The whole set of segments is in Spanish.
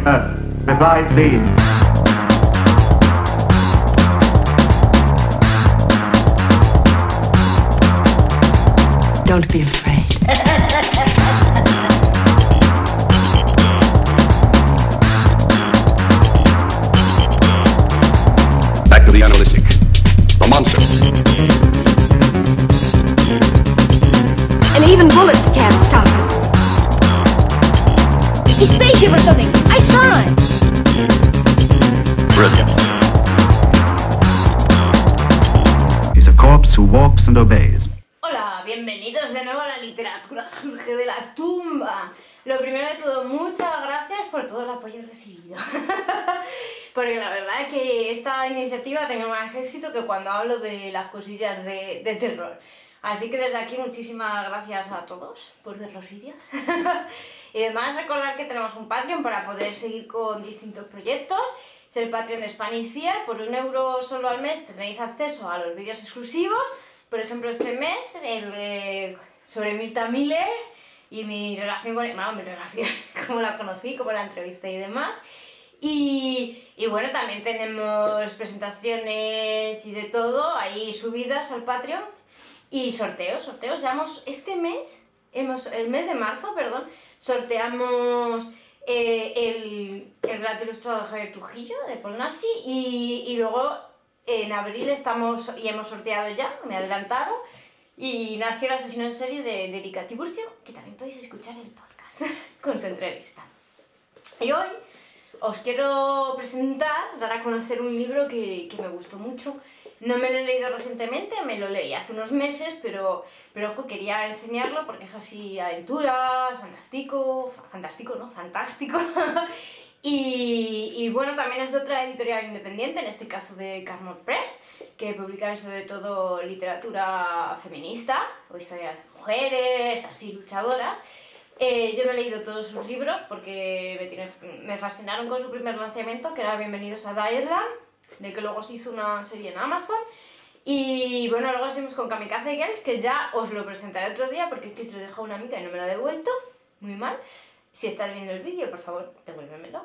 Reply, please. Don't be afraid. Back to the analytic. The monster. And even bullets can't stop him. He's spaceship or something. I saw it. Brilliant. He's a corpse who walks and obeys. Hola, bienvenidos de nuevo a La Literatura Surge de la Tumba. Lo primero de todo, muchas gracias por todo el apoyo recibido. Porque la verdad es que esta iniciativa ha tenido más éxito que cuando hablo de las cosillas de terror. Así que desde aquí muchísimas gracias a todos por ver los vídeos. Y además recordar que tenemos un Patreon para poder seguir con distintos proyectos. Es el Patreon de Spanish Fear. Por €1 solo al mes tenéis acceso a los vídeos exclusivos. Por ejemplo, este mes, sobre Mirta Miller y mi relación con... Bueno, mi relación, cómo la conocí, cómo la entrevisté y demás. Y bueno, también tenemos presentaciones y de todo ahí subidas al Patreon. Y sorteos. Llevamos este mes, el mes de marzo, perdón, sorteamos el relato ilustrado de Javier Trujillo, de Paul Nassi, y luego en abril hemos sorteado ya, me he adelantado, y nació El asesino en serie de Erika Tiburcio, que también podéis escuchar en el podcast con su entrevista. Y hoy os quiero presentar, dar a conocer un libro que me gustó mucho. No me lo he leído recientemente, me lo leí hace unos meses, pero ojo, quería enseñarlo porque es así aventuras, fantástico, y bueno, también es de otra editorial independiente, en este caso de Carmot Press, que publican sobre todo literatura feminista, o historias de mujeres, así luchadoras. Yo me he leído todos sus libros porque me fascinaron con su primer lanzamiento, que era Bienvenidos a Daesland, del que luego se hizo una serie en Amazon. Y bueno, luego seguimos con Kamikaze Games, que ya os lo presentaré otro día porque es que se lo he dejado a una amiga y no me lo ha devuelto, muy mal. Si estás viendo el vídeo, por favor, devuélvemelo.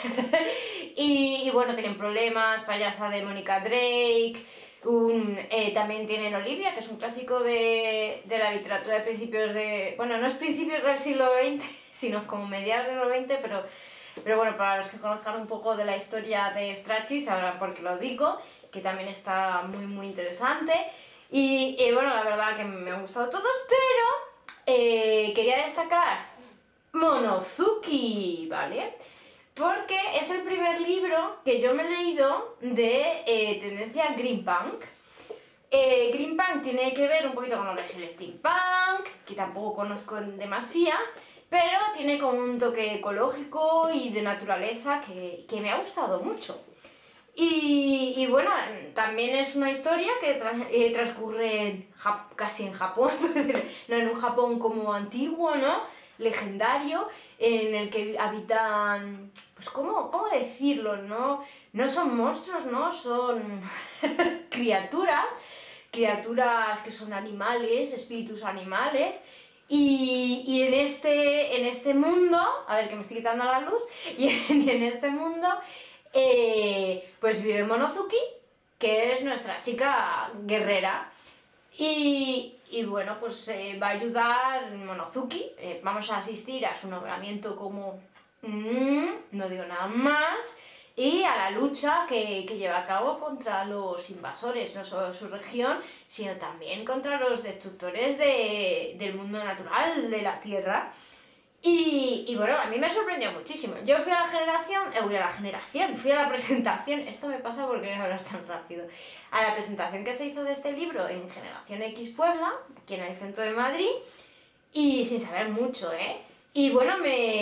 y bueno, tienen Problemas, Payasa de Mónica Drake, también tienen Olivia, que es un clásico de la literatura de principios de... Bueno, no es principios del siglo XX, sino como mediados del siglo XX, pero bueno, para los que conozcan un poco de la historia de Strachey sabrán por qué lo digo, que también está muy muy interesante. Y bueno, la verdad que me han gustado todos, pero quería destacar Monozuki, ¿vale? Porque es el primer libro que yo me he leído de tendencia Green Punk. Green Punk tiene que ver un poquito con lo que es el steampunk, que tampoco conozco demasiado, pero tiene como un toque ecológico y de naturaleza que me ha gustado mucho. Y bueno, también es una historia que transcurre casi en Japón, no en un Japón como antiguo, ¿no? Legendario, en el que habitan, pues ¿cómo decirlo? No son monstruos, ¿no? Son criaturas que son animales, espíritus animales. Y en este mundo, a ver que me estoy quitando la luz, y en este mundo pues vive Monozuki, que es nuestra chica guerrera, y bueno, pues va a ayudar Monozuki, vamos a asistir a su nombramiento como, no digo nada más, y a la lucha que lleva a cabo contra los invasores, no solo de su región, sino también contra los destructores del mundo natural, de la Tierra. Y bueno, a mí me sorprendió muchísimo. Yo fui a la presentación, esto me pasa porque no hablar tan rápido, a la presentación que se hizo de este libro en Generación X Puebla, aquí en el centro de Madrid, y sin saber mucho, ¿eh? Y bueno,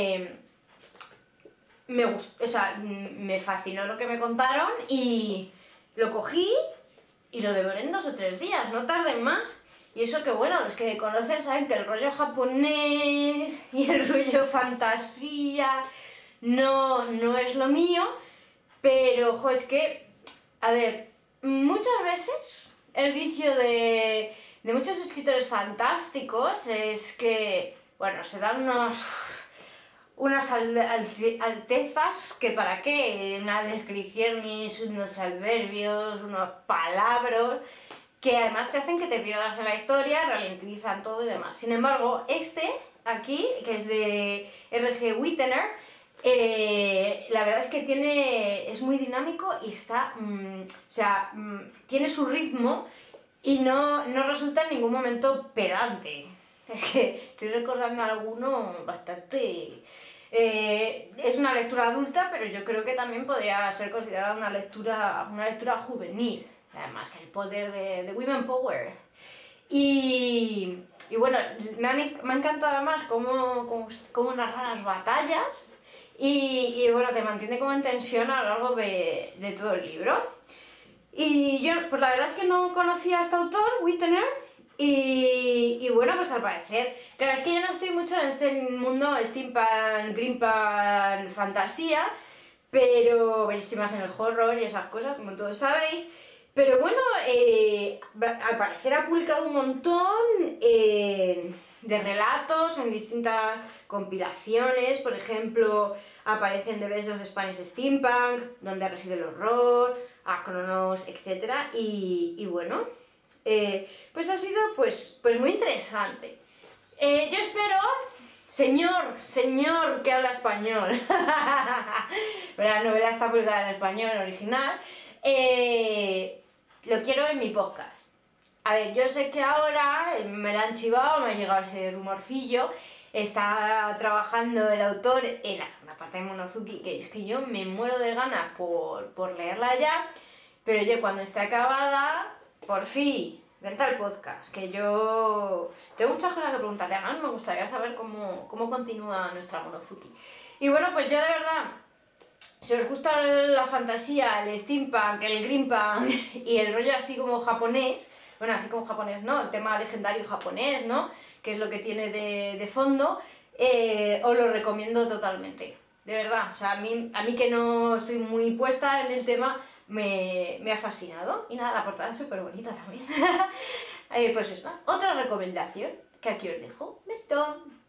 me gustó, o sea, me fascinó lo que me contaron y lo cogí y lo devoré en 2 o 3 días, no tardé más. Y eso que bueno, los que me conocen saben que el rollo japonés y el rollo fantasía no es lo mío, pero ojo, es que, a ver, muchas veces el vicio de muchos escritores fantásticos es que, bueno, se dan unas altezas que para qué, unas descripciones, unos adverbios, unos palabras que además te hacen que te pierdas en la historia, ralentizan todo y demás. Sin embargo, este aquí, que es de R.G. Whittener, la verdad es que es muy dinámico y está, tiene su ritmo y no resulta en ningún momento pedante. Es que estoy recordando alguno bastante... es una lectura adulta, pero yo creo que también podría ser considerada una lectura juvenil. Además que el poder de Women Power. Y bueno, me ha encantado además cómo narra las batallas y bueno, te mantiene como en tensión a lo largo de todo el libro. Y yo, pues la verdad es que no conocía a este autor, Whittener, y bueno, pues al parecer, claro, es que yo no estoy mucho en este mundo steampunk, greenpunk, fantasía, pero estoy más en el horror y esas cosas, como todos sabéis. Pero bueno, al parecer ha publicado un montón de relatos en distintas compilaciones. Por ejemplo, aparece en The Best of Spanish Steampunk, Donde reside el horror, Acronos, etc. Y bueno, pues ha sido pues muy interesante. Yo espero, señor que habla español, pero la novela está publicada en español original, lo quiero en mi podcast. A ver, yo sé que ahora me la han chivado, me ha llegado ese rumorcillo, está trabajando el autor en la segunda parte de Monozuki, que es que yo me muero de ganas por leerla ya, pero yo cuando esté acabada, por fin, vente al podcast, que yo tengo muchas cosas que preguntarte, además me gustaría saber cómo continúa nuestra Monozuki. Y bueno, pues yo de verdad... Si os gusta la fantasía, el steampunk, el greenpunk y el rollo así como japonés, bueno, así como japonés, ¿no? El tema legendario japonés, ¿no? Que es lo que tiene de fondo, os lo recomiendo totalmente. De verdad, o sea, a mí que no estoy muy puesta en el tema, me ha fascinado. Y nada, la portada es súper bonita también. Pues eso, otra recomendación que aquí os dejo. Beso.